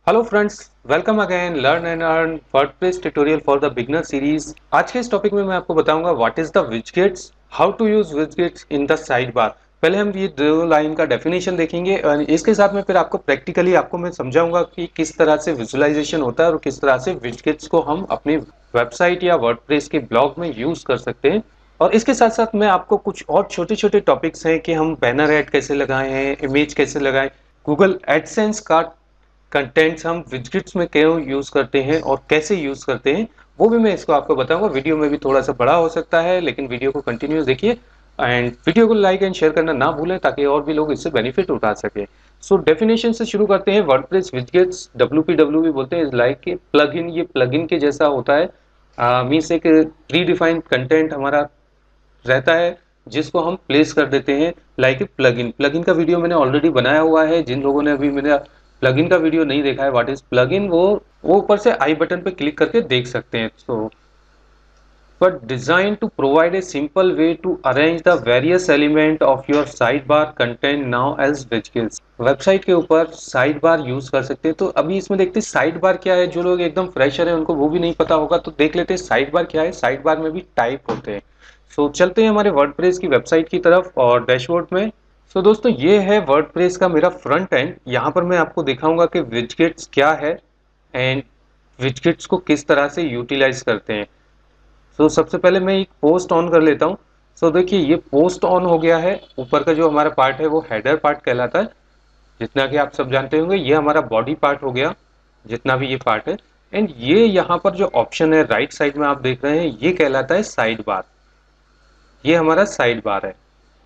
Hello friends, welcome again learn and earn WordPress tutorial for the beginner series. आज के इस topic में मैं आपको बताऊंगा what is the widgets, how to use widgets in the side bar. पहले हम ये दो लाइन का डेफिनेशन देखेंगे और इसके साथ में फिर आपको प्रैक्टिकली आपको मैं समझाऊंगा कि किस तरह से विजुअलाइजेशन होता है और किस तरह से विजगेट्स को हम अपनी वेबसाइट या वर्डप्रेस के ब्लॉग में यूज कर सकते हैं। और इसके साथ साथ मैं आपको कुछ और छोटे छोटे टॉपिक्स हैं कि हम बैनर ऐड कैसे लगाए हैं, इमेज कैसे लगाएं, गूगल एडसेंस का कंटेंट्स हम विजगेट्स में क्यों यूज करते हैं और कैसे यूज करते हैं, वो भी मैं इसको आपको बताऊंगा। वीडियो में भी थोड़ा सा बड़ा हो सकता है, लेकिन वीडियो को कंटिन्यूस देखिए एंड वीडियो को लाइक एंड शेयर करना ना भूलें ताकि और भी लोग इससे बेनिफिट उठा सके। सो डेफिनेशन से शुरू करते हैं। वर्डप्रेस विजगेट्स WPW भी बोलते हैं, लाइक प्लगइन, ये प्लगइन के जैसा होता है। मीन्स एक प्री डिफाइंड कंटेंट हमारा रहता है जिसको हम प्लेस कर देते हैं लाइक प्लगइन। प्लगइन का वीडियो मैंने ऑलरेडी बनाया हुआ है। जिन लोगों ने अभी मेरा प्लगइन का वीडियो नहीं देखा है, व्हाट इज प्लगइन, वो ऊपर से आई बटन पे क्लिक करके देख सकते हैं। So but designed to provide a simple way to arrange the various element of your sidebar content now as widgets। Website के ऊपर साइड बार यूज कर सकते हैं। तो अभी इसमें देखते हैं साइड बार क्या है। जो लोग एकदम फ्रेशर है उनको वो भी नहीं पता होगा, तो देख लेते हैं साइड बार क्या है। साइड बार में भी टाइप होते हैं। सो चलते हैं हमारे वर्डप्रेस की वेबसाइट की तरफ और डैशबोर्ड में। सो दोस्तों, ये है वर्डप्रेस का मेरा फ्रंट एंड। यहाँ पर मैं आपको दिखाऊंगा कि विजगेट्स क्या है एंड विजगेट्स को किस तरह से यूटिलाइज करते हैं। सबसे पहले मैं एक पोस्ट ऑन कर लेता हूँ। देखिए ये पोस्ट ऑन हो गया है। ऊपर का जो हमारा पार्ट है वो हेडर पार्ट कहलाता है, जितना कि आप सब जानते होंगे। ये हमारा बॉडी पार्ट हो गया, जितना भी ये पार्ट है। एंड ये यहाँ पर जो ऑप्शन है राइट साइड में आप देख रहे हैं, ये कहलाता है साइड बार। ये हमारा साइड बार है।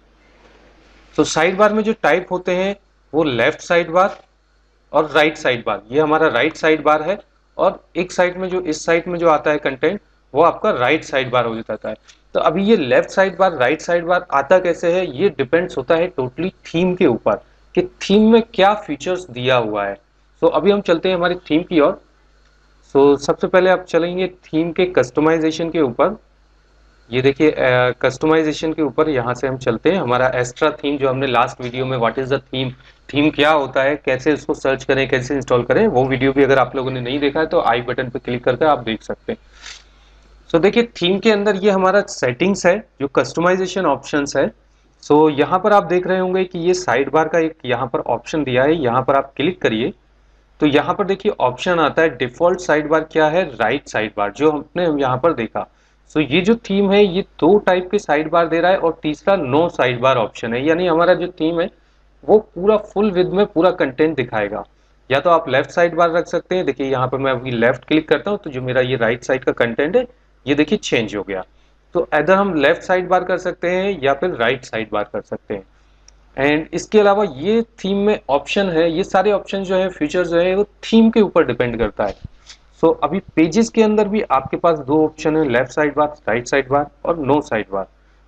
साइड बार में जो टाइप होते हैं वो लेफ्ट साइड बार और राइट साइड बार। ये हमारा राइट साइड बार है। और एक साइड में जो इस साइड में जो आता है कंटेंट, वो आपका राइट साइड बार हो जाता है। तो अभी ये left side bar right side bar आता कैसे है, ये डिपेंड्स होता है टोटली थीम के ऊपर कि थीम में क्या फीचर्स दिया हुआ है। अभी हम चलते हैं हमारी थीम की ओर। सबसे पहले आप चलेंगे थीम के कस्टमाइजेशन के ऊपर। ये देखिए कस्टमाइजेशन के ऊपर यहाँ से हम चलते हैं। हमारा एक्स्ट्रा थीम जो हमने लास्ट वीडियो में what is the theme, theme क्या होता है, कैसे उसको सर्च करें, कैसे इंस्टॉल करें, वो वीडियो भी अगर आप लोगों ने नहीं देखा है तो आई बटन पे क्लिक करके आप देख सकते हैं। देखिए थीम के अंदर ये हमारा सेटिंग्स है, जो कस्टमाइजेशन ऑप्शंस है। यहाँ पर आप देख रहे होंगे कि ये साइड बार का एक यहाँ पर ऑप्शन दिया है। यहाँ पर आप क्लिक करिए तो यहाँ पर देखिए ऑप्शन आता है डिफॉल्ट साइड बार क्या है, राइट साइड बार, जो हमने यहाँ पर देखा। ये जो थीम है ये दो टाइप के साइड बार दे रहा है और तीसरा नो साइड बार ऑप्शन है। यानी हमारा जो थीम है वो पूरा फुल विद में पूरा कंटेंट दिखाएगा। या तो आप लेफ्ट साइड बार रख सकते हैं। देखिए यहाँ पर मैं अभी लेफ्ट क्लिक करता हूँ तो जो मेरा ये राइट साइड का कंटेंट है ये देखिए चेंज हो गया। तो इधर हम लेफ्ट साइड बार कर सकते हैं या फिर राइट साइड बार कर सकते हैं। एंड इसके अलावा ये थीम में ऑप्शन है, ये सारे ऑप्शन जो है फीचर जो है वो थीम के ऊपर डिपेंड करता है। अभी पेजेस के अंदर भी आपके पास दो ऑप्शन है, left side bar, right side bar और no side bar.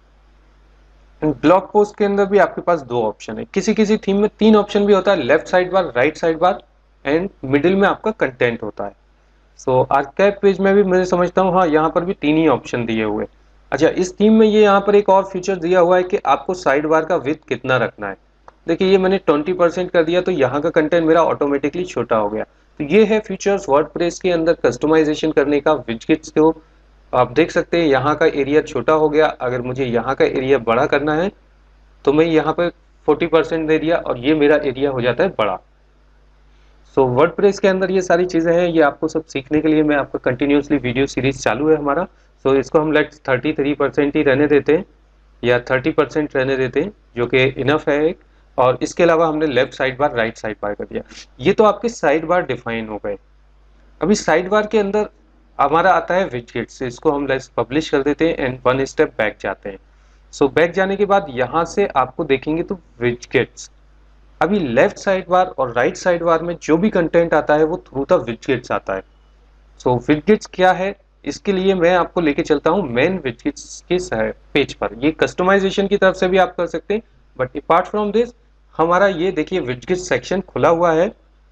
Blog post के अंदर भी आपके पास दो ऑप्शन है। किसी किसी थीम में तीन ऑप्शन भी होता है, left side bar, right side bar and middle में आपका कंटेंट होता है। आर्काइव पेज में भी मैं समझता हूँ, हाँ यहाँ पर भी तीन ही ऑप्शन दिए हुए। अच्छा, इस थीम में ये यहाँ पर एक और फीचर दिया हुआ है कि आपको साइड बार का विड्थ कितना रखना है। देखिए ये मैंने 20% कर दिया तो यहाँ का कंटेंट मेरा ऑटोमेटिकली छोटा हो गया। तो ये है फीचर्स वर्डप्रेस के अंदर कस्टमाइजेशन करने का। विजगेट्स को आप देख सकते हैं, यहाँ का एरिया छोटा हो गया। अगर मुझे यहाँ का एरिया बड़ा करना है तो मैं यहाँ पे 40% दे दिया और ये मेरा एरिया हो जाता है बड़ा। वर्डप्रेस के अंदर ये सारी चीजें हैं, ये आपको सब सीखने के लिए मैं आपका कंटिन्यूसली वीडियो सीरीज चालू है हमारा। इसको हम लेट्स 33% ही रहने देते हैं या 30% रहने देते हैं, जो कि इनफ है एक। और इसके अलावा हमने left side bar, right side bar कर दिया। ये तो आपके साइड बार डिफाइन हो गए। अभी साइड बार के अंदर हमारा आता है विजगेट्स। इसको हम लेट्स पब्लिश कर देते हैं एंड वन स्टेप बैक जाते हैं। बैक जाने के बाद यहाँ से आपको देखेंगे तो विजगेट्स, अभी लेफ्ट साइड बार और राइट साइड बार में जो भी कंटेंट आता है वो थ्रू द विजगेट्स आता है। विजगेट्स क्या है, इसके लिए मैं आपको लेके चलता हूँ मेन विजगेट्स के पेज पर। ये कस्टमाइजेशन की तरफ से भी आप कर सकते हैं, बट अपार्ट फ्रॉम दिस हमारा ये देखिए विजगेट सेक्शन खुला हुआ है।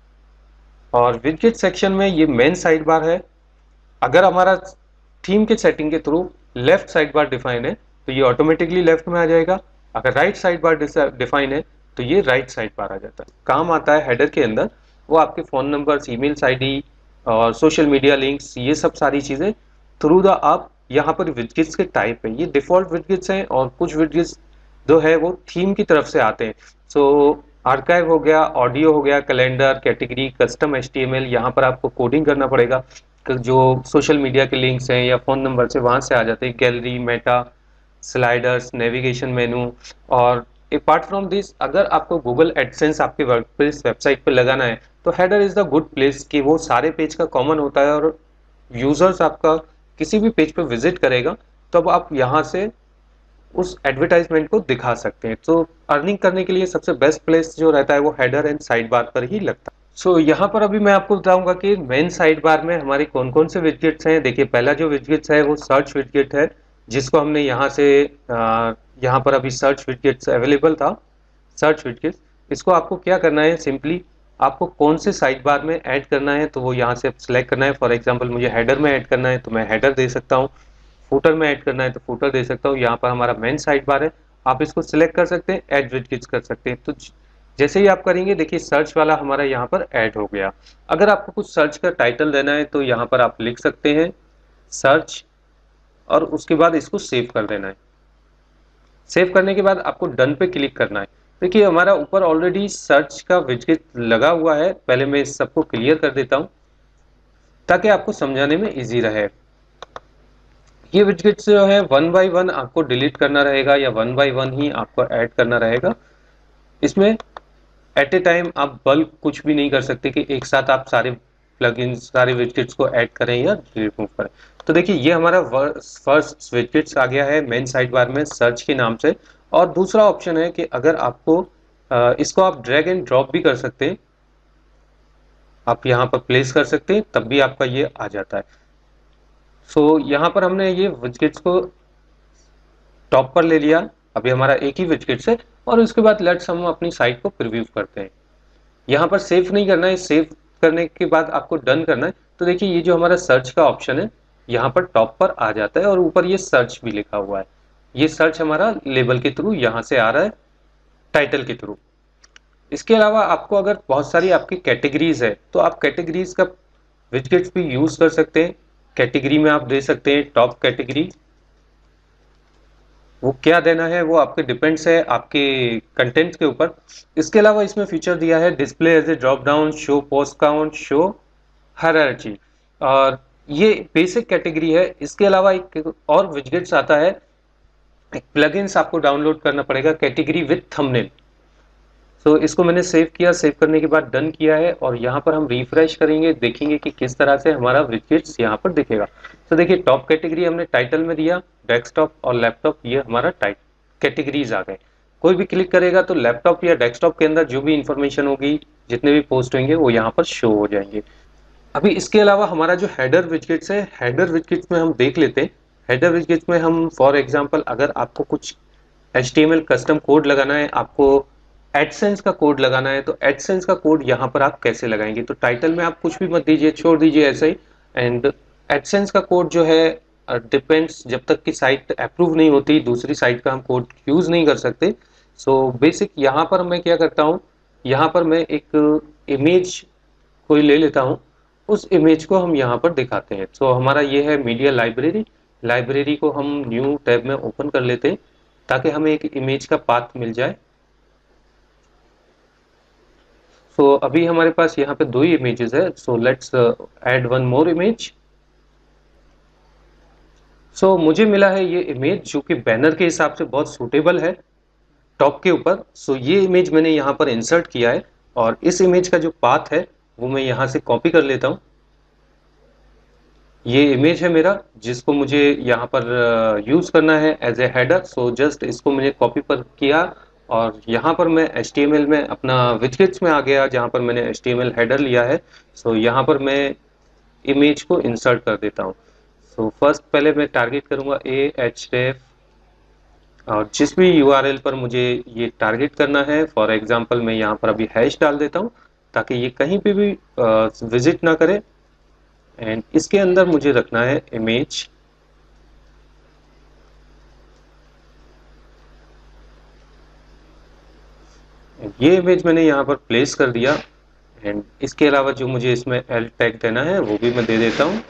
और विजगेट सेक्शन में ये मेन साइड बार है। अगर हमारा थीम के सेटिंग के through left side bar define है तो ये ऑटोमेटिकली लेफ्ट में आ जाएगा। अगर राइट साइड बार डिफाइन है तो ये राइट साइड बार आ जाता है। काम आता है हेडर के अंदर। वो आपके फ़ोन नंबर्स, ईमेल्स आईडी और सोशल मीडिया लिंक्स, ये सब सारी चीज़ें थ्रू द आप यहाँ पर विडजेट्स के टाइप है। ये डिफ़ॉल्ट विडजेट्स हैं और कुछ विडजेट्स जो है वो थीम की तरफ से आते हैं। सो आर्काइव हो गया, ऑडियो हो गया, कैलेंडर, कैटेगरी, कस्टम एचटीएमएल, यहाँ पर आपको कोडिंग करना पड़ेगा। जो सोशल मीडिया के लिंक्स हैं या फ़ोन नंबर से वहाँ से आ जाते हैं। Gallery, meta, sliders, navigation menu. और अपार्ट फ्रॉम दिस, अगर आपको गूगल एडसेंस आपके वर्कप्लेस वेबसाइट पे लगाना है तो header is the good place कि वो सारे पेज का कॉमन होता है और यूजर्स आपका किसी भी पेज पे विजिट करेगा तब आप यहाँ से उस एडवर्टाइजमेंट को दिखा सकते हैं। तो अर्निंग करने के लिए सबसे बेस्ट प्लेस जो रहता है वो हेडर एंड साइड बार पर ही लगता है। सो यहाँ पर अभी मैं आपको बताऊंगा कि मेन साइड बार में हमारे कौन कौन से विडजेट्स हैं। देखिए, पहला जो विडजेट्स है वो सर्च विडजेट है, जिसको हमने यहाँ से यहाँ पर अभी सर्च विडजेट्स अवेलेबल था। सर्च विडजेट्स, इसको आपको क्या करना है, सिंपली आपको कौन से साइड बार में ऐड करना है तो वो यहाँ से सिलेक्ट करना है। फॉर एग्जांपल मुझे हेडर में ऐड करना है तो मैं हेडर दे सकता हूँ, फुटर में ऐड करना है तो फुटर दे सकता हूँ। यहाँ पर हमारा मेन साइड बार है, आप इसको सिलेक्ट कर सकते हैं, ऐड विडजेट्स कर सकते हैं। तो जैसे ही आप करेंगे, देखिए सर्च वाला हमारा यहाँ पर ऐड हो गया। अगर आपको कुछ सर्च का टाइटल देना है तो यहाँ पर आप लिख सकते हैं सर्च और उसके बाद इसको सेव कर देना है। सेव करने के बाद आपको डन पे क्लिक करना है। देखिए, हमारा ऊपर ऑलरेडी सर्च का विडजेट लगा हुआ है। पहले मैं इस सबको क्लियर कर देता हूँ ताकि आपको समझाने में इजी रहे। ये विडजेट्स जो है वन बाय वन आपको डिलीट करना रहेगा या वन बाय वन ही आपको ऐड करना रहेगा। इसमें एट ए टाइम आप बल्क कुछ भी नहीं कर सकते कि एक साथ आप सारे प्लगइन्स, सारे विडजेट्स को ऐड करें या रिमूव करें। तो देखिए, ये हमारा फर्स्ट विडजेट्स आ गया है मेन साइड बार में सर्च के नाम से। और दूसरा ऑप्शन है कि अगर आपको इसको आप ड्रैग एंड ड्रॉप भी कर सकते हैं, आप यहाँ पर प्लेस कर सकते हैं, तब भी आपका ये आ जाता है। सो यहाँ पर हमने ये विडजेट्स को टॉप पर ले लिया। अभी हमारा एक ही विडजेट्स है और उसके बाद लेट्स हम अपनी साइट को प्रीव्यू करते हैं। यहाँ पर सेव नहीं करना है, सेव करने के बाद आपको डन करना है। तो देखिए, ये जो हमारा सर्च का ऑप्शन है यहाँ पर टॉप पर आ जाता है और ऊपर ये सर्च भी लिखा हुआ है। ये सर्च हमारा लेबल के थ्रू यहाँ से आ रहा है, टाइटल के थ्रू। इसके अलावा आपको अगर बहुत सारी आपकी कैटेगरीज है तो आप कैटेगरीज का विडजेट्स भी यूज कर सकते हैं। कैटेगरी में आप दे सकते हैं टॉप कैटेगरी। वो क्या देना है वो आपके डिपेंड्स है आपके कंटेंट के ऊपर। इसके अलावा इसमें फीचर दिया है display as a drop down, show post count, show hierarchy. और ये बेसिक कैटेगरी है। इसके अलावा एक और विडजेट्स आता है, एक प्लगइन्स आपको डाउनलोड करना पड़ेगा, कैटेगरी विद थंबनेल। सो इसको मैंने सेव किया, सेव करने के बाद डन किया है और यहाँ पर हम रिफ्रेश करेंगे, देखेंगे कि किस तरह से हमारा विडजेट्स यहाँ पर दिखेगा। तो देखिए, टॉप कैटेगरी हमने टाइटल में दिया, डेस्कटॉप और लैपटॉप, ये हमारा टाइप कैटेगरीज आ गए। कोई भी क्लिक करेगा तो लैपटॉप या डेस्कटॉप के अंदर जो भी इंफॉर्मेशन होगी, जितने भी पोस्ट होंगे वो यहाँ पर शो हो जाएंगे। अभी इसके अलावा हमारा जो हेडर विडजेट्स है, हेडर विडजेट्स में हम देख लेते हैं। हेडर विडजेट्स में हम फॉर एग्जांपल अगर आपको कुछ HTML कस्टम कोड लगाना है, आपको एडसेंस का कोड लगाना है, तो एडसेंस का कोड यहाँ पर आप कैसे लगाएंगे। तो टाइटल में आप कुछ भी मत दीजिए, छोड़ दीजिए ऐसे ही। एंड एडसेंस का कोड जो है डिपेंड्स, जब तक कि साइट अप्रूव नहीं होती दूसरी साइट का हम कोड यूज नहीं कर सकते। सो बेसिक यहाँ पर मैं क्या करता हूँ, यहाँ पर मैं एक इमेज कोई ले लेता हूँ, उस इमेज को हम यहाँ पर दिखाते हैं। सो हमारा ये है मीडिया लाइब्रेरी। लाइब्रेरी को हम न्यू टैब में ओपन कर लेते हैं ताकि हमें एक इमेज का पाथ मिल जाए। सो अभी हमारे पास यहाँ पे दो ही इमेजेस है। So let's add one more image. So मुझे मिला है ये इमेज जो कि बैनर के हिसाब से बहुत सूटेबल है टॉप के ऊपर। सो ये इमेज मैंने यहाँ पर इंसर्ट किया है और इस इमेज का जो पाथ है वो मैं यहाँ से कॉपी कर लेता हूँ। ये इमेज है मेरा जिसको मुझे यहाँ पर यूज करना है as a header. So just इसको मैंने कॉपी पर किया और यहाँ पर मैं HTML में अपना विडजेट्स में आ गया जहाँ पर मैंने HTML हेडर लिया है। सो यहाँ पर मैं इमेज को इंसर्ट कर देता हूँ। सो फर्स्ट पहले मैं टारगेट करूँगा ahref और जिस भी URL पर मुझे ये टारगेट करना है, फॉर एग्जांपल मैं यहाँ पर अभी हैश डाल देता हूँ ताकि ये कहीं पे भी विजिट ना करे। एंड इसके अंदर मुझे रखना है इमेज। ये इमेज मैंने यहाँ पर प्लेस कर दिया एंड इसके अलावा जो मुझे इसमें एल टैग देना है वो भी मैं दे देता हूँ।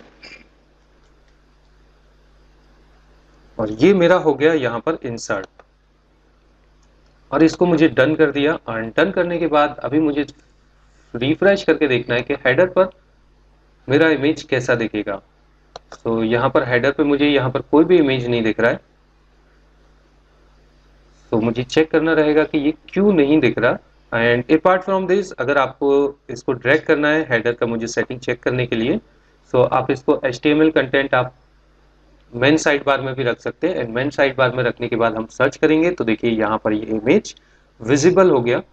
और ये मेरा हो गया यहाँ पर इंसर्ट, और इसको मुझे डन कर दिया। और डन करने के बाद अभी मुझे रिफ्रेश करके देखना है कि हेडर पर मेरा इमेज कैसा दिखेगा। तो यहाँ पर हेडर पे मुझे यहाँ पर कोई भी इमेज नहीं दिख रहा है, तो मुझे चेक करना रहेगा कि ये क्यों नहीं दिख रहा। एंड अपार्ट फ्रॉम दिस, अगर आपको इसको ड्रैग करना है हेडर का मुझे सेटिंग चेक करने के लिए, तो आप इसको HTML कंटेंट आप मेन साइड बार में भी रख सकते हैं। एंड मेन साइड बार में रखने के बाद हम सर्च करेंगे तो देखिए यहाँ पर ये इमेज विजिबल हो गया।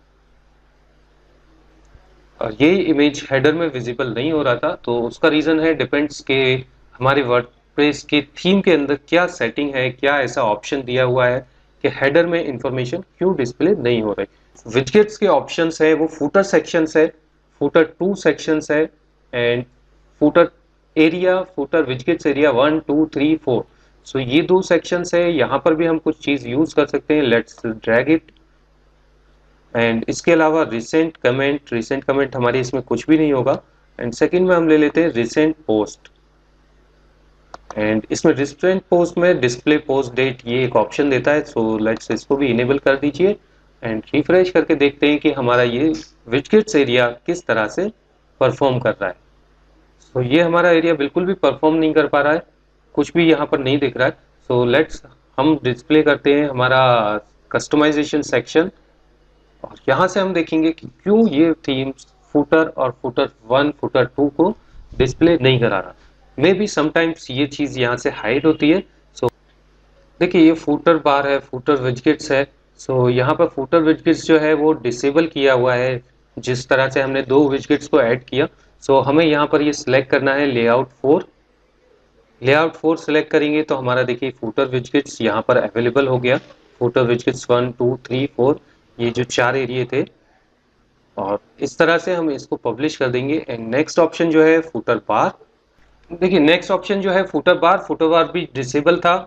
और ये इमेज हेडर में विजिबल नहीं हो रहा था, तो उसका रीजन है डिपेंड्स के हमारे वर्डप्रेस के थीम के अंदर क्या सेटिंग है, क्या ऐसा ऑप्शन दिया हुआ है कि हेडर में इंफॉर्मेशन क्यों डिस्प्ले नहीं हो रही। विजगेट्स के ऑप्शंस है वो फूटर सेक्शंस है, फूटर 2 सेक्शंस है, and footer area, footer widgets area 1 2 3 4। So ये 2 सेक्शंस है। यहाँ पर भी हम कुछ चीज यूज कर सकते हैं। Let's drag it. एंड इसके अलावा रिसेंट कमेंट हमारे इसमें कुछ भी नहीं होगा। एंड सेकंड में हम ले लेते हैं रिसेंट पोस्ट। एंड इसमें रिसेंट पोस्ट में डिस्प्ले पोस्ट डेट ये एक ऑप्शन देता है, सो लेट्स इसको भी इनेबल कर दीजिए। एंड रिफ्रेश करके देखते हैं कि हमारा ये विजगेट्स एरिया किस तरह से परफॉर्म कर रहा है। सो ये हमारा एरिया बिल्कुल भी परफॉर्म नहीं कर पा रहा है, कुछ भी यहाँ पर नहीं दिख रहा है। सो लेट्स हम डिस्प्ले करते हैं हमारा कस्टमाइजेशन सेक्शन, और यहाँ से हम देखेंगे कि क्यों ये थीम्स फुटर और फुटर 1 फुटर 2 को डिस्प्ले नहीं करा रहा। मे बी समटाइम्स ये चीज यहाँ से हाइड होती है। सो देखिए ये फुटर बार है, फुटर विजगेट्स है। सो यहाँ पर फुटर विजगेट्स जो है वो डिसेबल किया हुआ है, जिस तरह से हमने 2 विजगेट्स को ऐड किया। सो हमें यहाँ पर ये सिलेक्ट करना है लेआउट 4। लेआउट 4 सिलेक्ट करेंगे तो हमारा देखिए फुटर विजगेट्स यहाँ पर अवेलेबल हो गया। फुटर विजगेट्स 1 2 3 4 ये जो 4 एरिया थे, और इस तरह से हम इसको पब्लिश कर देंगे। एंड नेक्स्ट ऑप्शन जो है फुटर बार, देखिए नेक्स्ट ऑप्शन जो है फुटर बार भी डिसेबल था,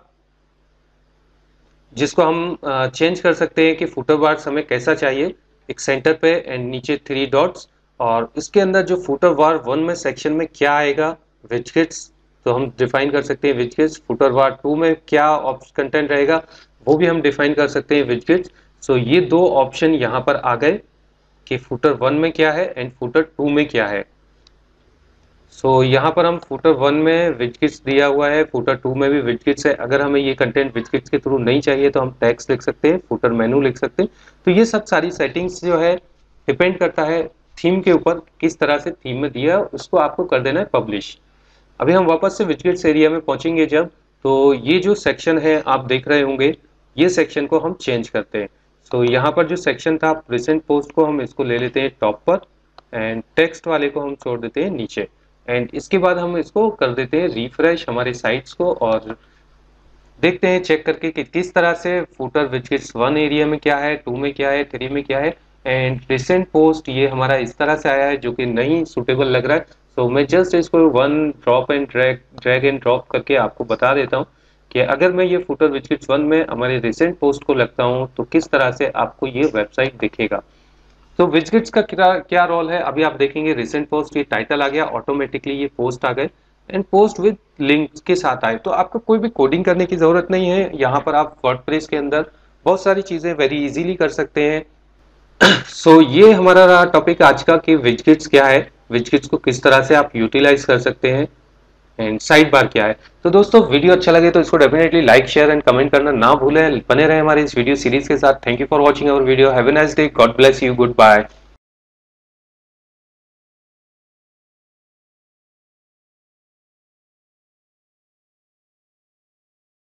जिसको हम चेंज कर सकते हैं कि फुटर बार हमें कैसा चाहिए। एक सेंटर पे एंड नीचे 3 डॉट्स, और इसके अंदर जो फुटर बार 1 में सेक्शन में क्या आएगा विजगेट्स, तो हम डिफाइन कर सकते हैं विजगेट्स। फुटर बार 2 में क्या कंटेंट रहेगा वो भी हम डिफाइन कर सकते हैं विजगेट्स। सो ये 2 ऑप्शन यहाँ पर आ गए कि फुटर 1 में क्या है एंड फुटर 2 में क्या है। सो यहाँ पर हम फुटर 1 में विजगेट्स दिया हुआ है, फुटर 2 में भी विजगेट्स है। अगर हमें ये कंटेंट विजगेट्स के थ्रू नहीं चाहिए तो हम टेक्स्ट लिख सकते हैं, फुटर मेनू लिख सकते हैं। तो ये सब सारी सेटिंग्स जो है डिपेंड करता है थीम के ऊपर, किस तरह से थीम में दिया उसको आपको कर देना है पब्लिश। अभी हम वापस से विजगेट्स एरिया में पहुंचेंगे जब, तो ये जो सेक्शन है आप देख रहे होंगे, ये सेक्शन को हम चेंज करते हैं। तो यहाँ पर जो सेक्शन था रिसेंट पोस्ट को हम इसको ले लेते हैं टॉप पर, एंड टेक्स्ट वाले को हम छोड़ देते हैं नीचे। एंड इसके बाद हम इसको कर देते हैं रिफ्रेश हमारे साइट्स को, और देखते हैं चेक करके कि किस तरह से फुटर विजगेट्स 1 एरिया में क्या है, 2 में क्या है, 3 में क्या है। एंड रिसेंट पोस्ट ये हमारा इस तरह से आया है जो कि नहीं सुटेबल लग रहा है। सो मैं जस्ट इसको ड्रैग एंड ड्रॉप करके आपको बता देता हूँ कि अगर मैं ये फुटर विजगेट्स 1 में हमारे रिसेंट पोस्ट को लगता हूँ तो किस तरह से आपको ये वेबसाइट दिखेगा। तो विजगेट्स का क्या रोल है, अभी आप देखेंगे रिसेंट पोस्ट ये टाइटल आ गया, ऑटोमेटिकली ये पोस्ट आ गए एंड पोस्ट विद लिंक्स के साथ आए। तो आपको कोई भी कोडिंग करने की जरूरत नहीं है। यहाँ पर आप वर्डप्रेस के अंदर बहुत सारी चीजें वेरी इजीली कर सकते हैं। सो ये हमारा रहा टॉपिक आज का कि विजगेट्स क्या है, विजगेट्स को किस तरह से आप यूटिलाइज कर सकते हैं, एंड साइड बार क्या है। तो दोस्तों वीडियो अच्छा लगे तो इसको definitely like share and comment करना ना भूलें। बने रहे हमारे इस वीडियो सीरीज के साथ। Thank you for watching our video. Have a nice day, God bless you, good bye.